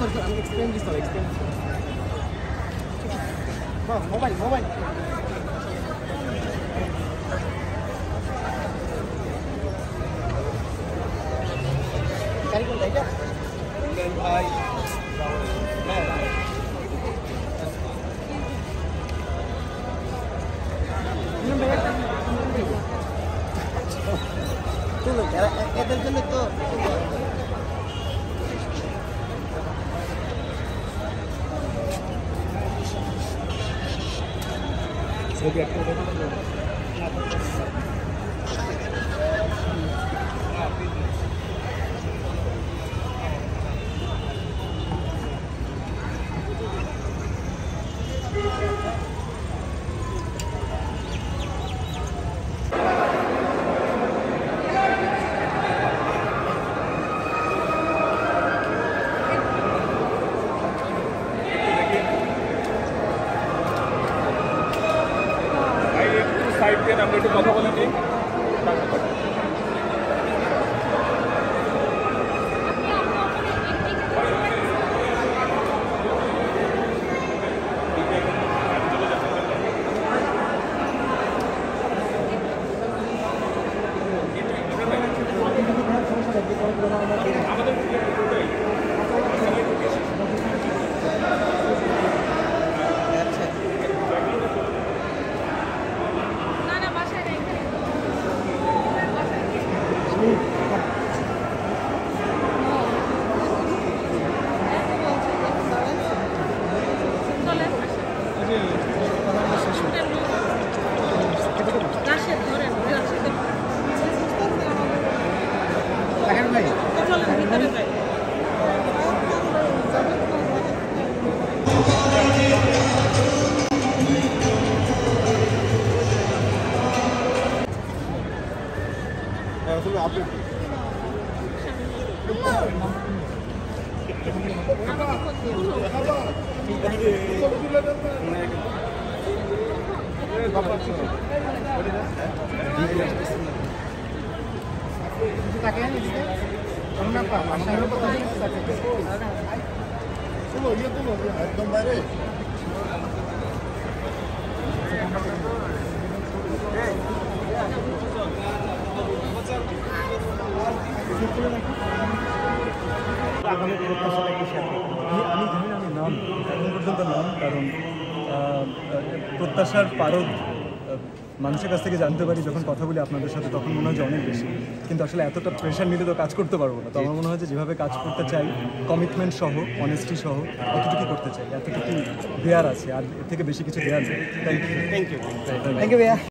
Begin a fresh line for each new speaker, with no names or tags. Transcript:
sorry, I'm explain this, sorry, explain this. Mobile. Carry on, right? Then এদের জন্য তো ছবি একটা সাইড দিয়ে আমরা একটু কথা বলে নিই। একদম বাইরে আগামী প্রত্যাশাটা একটু শেয়ার করব। আমি জানি না আমি নাম এখন পর্যন্ত নাম, কারণ প্রত্যাশার পারদ মানুষের কাছ থেকে জানতে পারি যখন কথা বলি আপনাদের সাথে, তখন মনে হয় যে অনেক বেশি, কিন্তু আসলে এতটা প্রেশার নিলে তো কাজ করতে পারবো না। তো আমার মনে হয় যে যেভাবে কাজ করতে চাই, কমিটমেন্ট সহ, অনেস্টি সহ, অতটুকুই করতে চাই, এতটুকু দেওয়ার আছে, আর এর থেকে বেশি কিছু দেওয়ার নেই। থ্যাংক ইউ ভাইয়া।